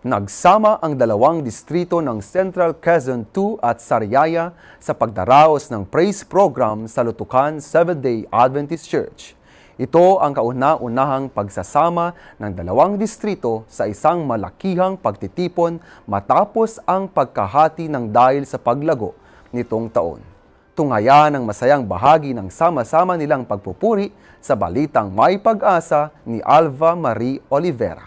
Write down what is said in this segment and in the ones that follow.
Nagsama ang dalawang distrito ng Central Quezon 2 at Sariaya sa pagdaraos ng praise program sa Lutukan Seventh-day Adventist Church. Ito ang kauna-unahang pagsasama ng dalawang distrito sa isang malakihang pagtitipon matapos ang pagkahati ng dahil sa paglago nitong taon. Tunghayan ang masayang bahagi ng sama-sama nilang pagpupuri sa balitang May Pag-asa ni Alva Marie Olivera.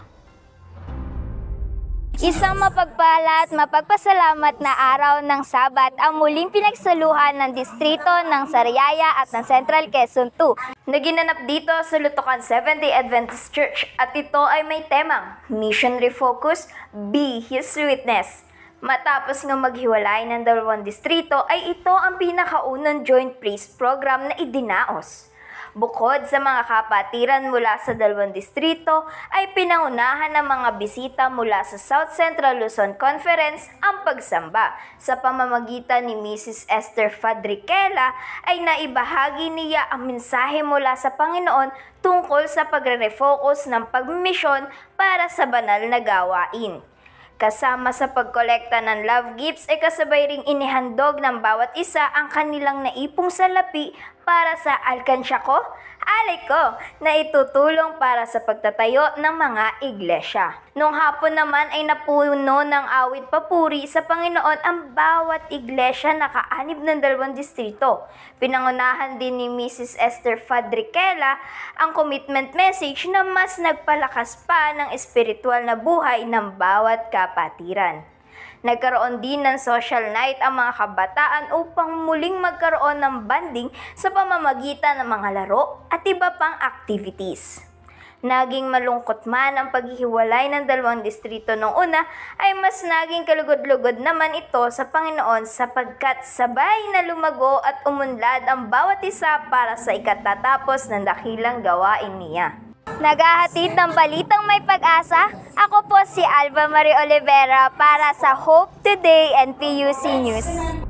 Isang mapagpala at mapagpasalamat na araw ng Sabat ang muling pinagsaluhan ng distrito ng Sariaya at ng Central Quezon 2 na ginanap dito sa Lutukan Seventh-day Adventist Church, at ito ay may temang Mission Refocus, Be His Witness. Matapos nga maghiwalay ng dalawang distrito ay ito ang pinakaunang joint praise program na idinaos. Bukod sa mga kapatiran mula sa dalawang distrito, ay pinangunahan ng mga bisita mula sa South Central Luzon Conference ang pagsamba. Sa pamamagitan ni Mrs. Esther Fadriquela ay naibahagi niya ang mensahe mula sa Panginoon tungkol sa pagre-refocus ng pagmisyon para sa banal na gawain. Kasama sa pagkolekta ng love gifts ay kasabay ring inihandog ng bawat isa ang kanilang naipong salapi para sa alkansya ko, alay ko, na itutulong para sa pagtatayo ng mga iglesia. Nung hapon naman ay napuno ng awit papuri sa Panginoon ang bawat iglesia na kaanib ng dalawang distrito. Pinangunahan din ni Mrs. Esther Fadriquela ang commitment message na mas nagpalakas pa ng espiritual na buhay ng bawat kapatiran. Nagkaroon din ng social night ang mga kabataan upang muling magkaroon ng banding sa pamamagitan ng mga laro at iba pang activities. Naging malungkot man ang paghihiwalay ng dalawang distrito noong una, ay mas naging kalugod-lugod naman ito sa Panginoon sapagkat sabay na lumago at umunlad ang bawat isa para sa ikatatapos ng dakilang gawain niya. Naghahatid ng balitang may pag-asa, ako po si Alva Marie Olivera para sa Hope Today and PUC News.